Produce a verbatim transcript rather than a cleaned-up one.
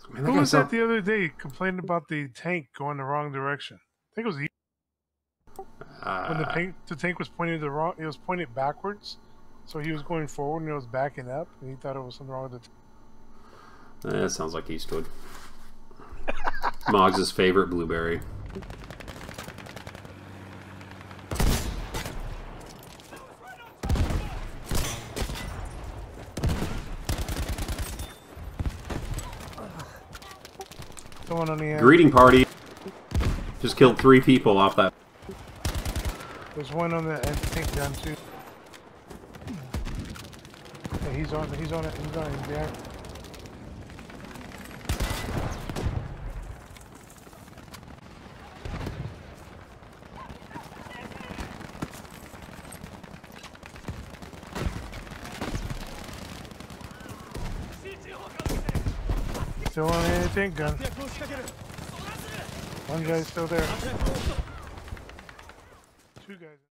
Man, that Who guy was saw... that the other day complaining about the tank going the wrong direction? I think it was he. When the, Uh, tank, the tank was pointing the wrong, it was pointed backwards, so he was going forward and it was backing up, and he thought it was something wrong with the tank. that sounds like Eastwood. Moggs' favorite blueberry. Someone on the end. Greeting party. Just killed three people off that. There's one on the end tank down too. Yeah, he's on. He's on it. He's on it. Yeah. Still on the tank gun. One guy's still there. Two guys.